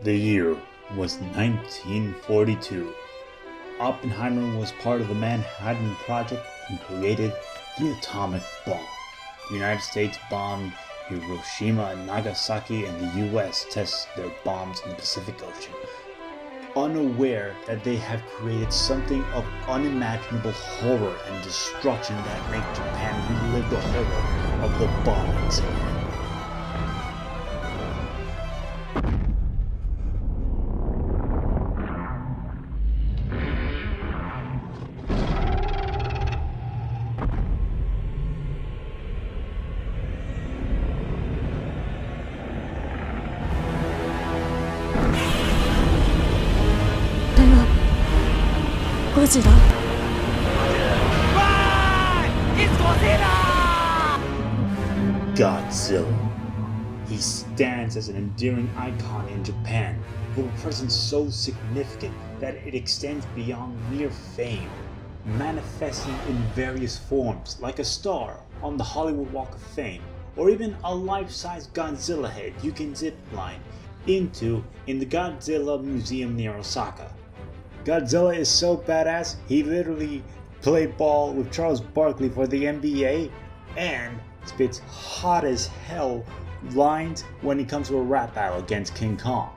The year was 1942. Oppenheimer was part of the Manhattan Project and created the atomic bomb. The United States bombed Hiroshima and Nagasaki, and the US tested their bombs in the Pacific Ocean, unaware that they have created something of unimaginable horror and destruction that make Japan relive the horror of the bombings. Godzilla. Run! It's Godzilla! Godzilla. He stands as an endearing icon in Japan, with a presence so significant that it extends beyond mere fame, manifesting in various forms, like a star on the Hollywood Walk of Fame, or even a life-size Godzilla head you can zipline into in the Godzilla Museum near Osaka. Godzilla is so badass, he literally played ball with Charles Barkley for the NBA and spits hot as hell lines when he comes to a rap battle against King Kong.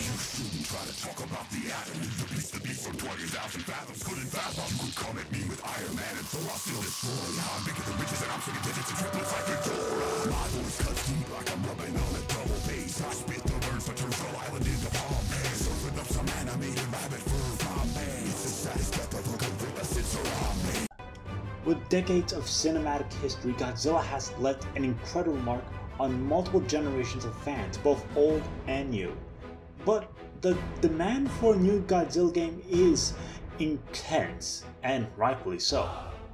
With decades of cinematic history, Godzilla has left an incredible mark on multiple generations of fans, both old and new. But the demand for a new Godzilla game is intense, and rightfully so.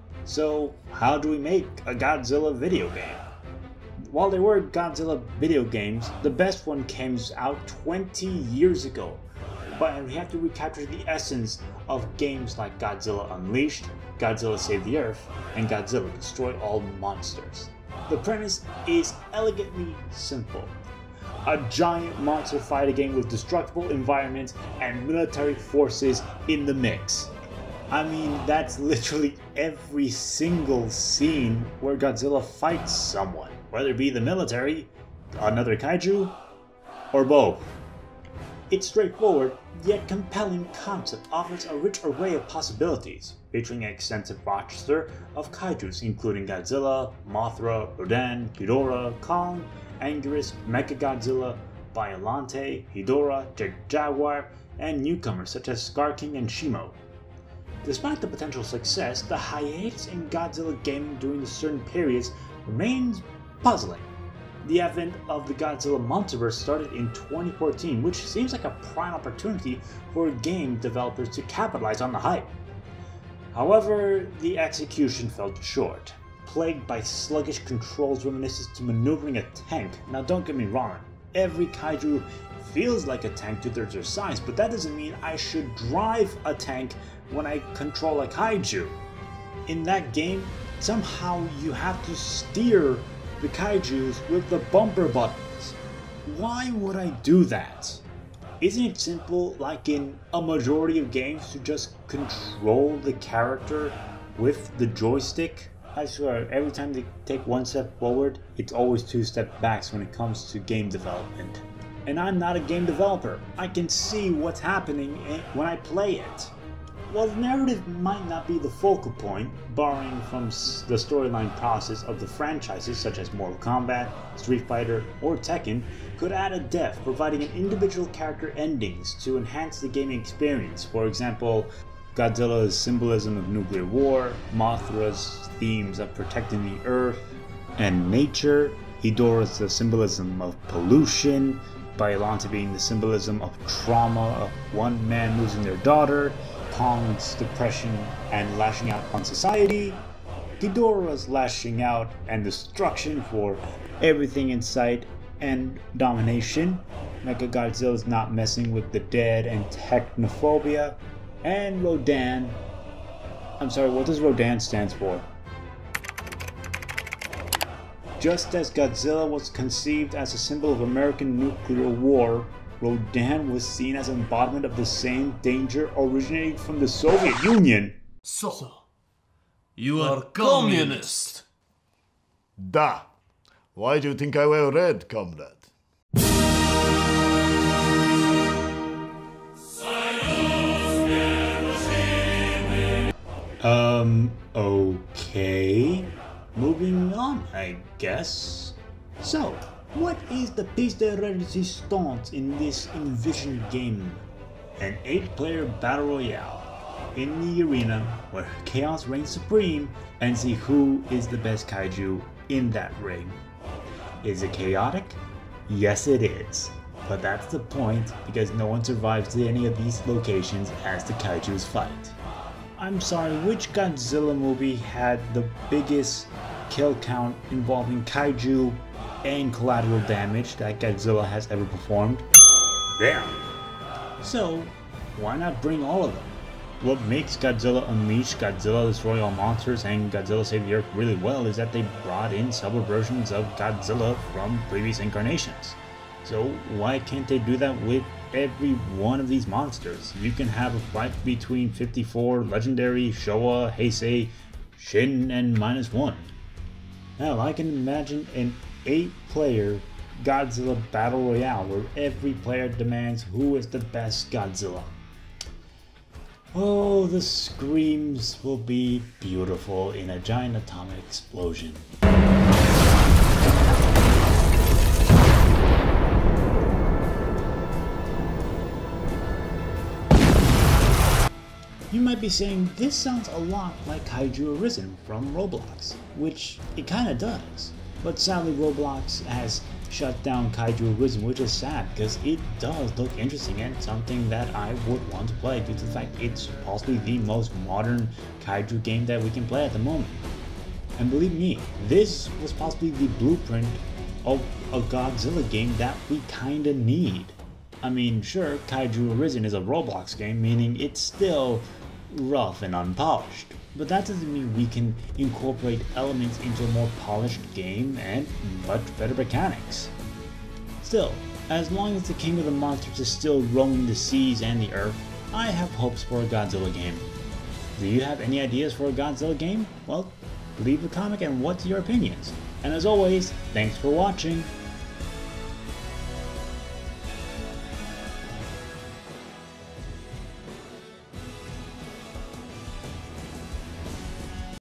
So how do we make a Godzilla video game? While there were Godzilla video games, the best one came out 20 years ago. But we have to recapture the essence of games like Godzilla Unleashed, Godzilla Save the Earth, and Godzilla Destroy All Monsters. The premise is elegantly simple. A giant monster fighting game with destructible environments and military forces in the mix. I mean, that's literally every single scene where Godzilla fights someone, whether it be the military, another kaiju, or both. Its straightforward, yet compelling concept offers a rich array of possibilities, featuring an extensive roster of kaijus including Godzilla, Mothra, Rodan, Ghidorah, Kong, Anguirus, Mechagodzilla, Biollante, Hedorah, Jaguar, and newcomers such as Scar King and Shimo. Despite the potential success, the hiatus in Godzilla gaming during certain periods remains puzzling. The advent of the Godzilla Monsterverse started in 2014, which seems like a prime opportunity for game developers to capitalize on the hype. However, the execution fell short, plagued by sluggish controls reminiscent to maneuvering a tank. Now don't get me wrong, every kaiju feels like a tank due to their size, but that doesn't mean I should drive a tank when I control a kaiju. In that game, somehow you have to steer the kaijus with the bumper buttons. Why would I do that? Isn't it simple, like in a majority of games, to just control the character with the joystick? I swear, every time they take one step forward, it's always two steps back when it comes to game development. And I'm not a game developer. I can see what's happening when I play it. While the narrative might not be the focal point, borrowing from the storyline process of the franchises such as Mortal Kombat, Street Fighter, or Tekken, could add a depth, providing an individual character endings to enhance the gaming experience. For example, Godzilla's symbolism of nuclear war, Mothra's themes of protecting the earth and nature, Hedorah's symbolism of pollution, Biollante being the symbolism of trauma of one man losing their daughter, Kong's depression and lashing out on society, Ghidorah's lashing out and destruction for everything in sight and domination, Mechagodzilla's not messing with the dead and technophobia, and Rodan. I'm sorry, what does Rodan stand for? Just as Godzilla was conceived as a symbol of American nuclear war, Rodan was seen as an embodiment of the same danger originating from the Soviet Union. So, you are communist. Da. Why do you think I wear red, comrade? Okay. Moving on, I guess. So, what is the piece de resistance in this envisioned game? An 8-player battle royale in the arena where chaos reigns supreme and see who is the best kaiju in that ring. Is it chaotic? Yes, it is. But that's the point, because no one survives to any of these locations as the kaijus fight. I'm sorry, which Godzilla movie had the biggest kill count involving kaiju and collateral damage that Godzilla has ever performed? Damn. So, why not bring all of them? What makes Godzilla Unleashed, Godzilla Destroy All Monsters, and Godzilla Save the Earth really well is that they brought in several versions of Godzilla from previous incarnations. So why can't they do that with every one of these monsters? You can have a fight between 54 Legendary, Showa, Heisei, Shin, and -1. Hell, I can imagine an 8-player Godzilla Battle Royale where every player demands who is the best Godzilla. Oh, the screams will be beautiful in a giant atomic explosion. You might be saying, this sounds a lot like Kaiju Arisen from Roblox, which it kinda does. But sadly Roblox has shut down Kaiju Arisen, which is sad because it does look interesting and something that I would want to play due to the fact it's possibly the most modern Kaiju game that we can play at the moment. And believe me, this was possibly the blueprint of a Godzilla game that we kinda need. I mean, sure, Kaiju Arisen is a Roblox game, meaning it's still rough and unpolished. But that doesn't mean we can incorporate elements into a more polished game and much better mechanics. Still, as long as the King of the Monsters is still roaming the seas and the earth, I have hopes for a Godzilla game. Do you have any ideas for a Godzilla game? Well, leave a comment and what's your opinions. And as always, thanks for watching.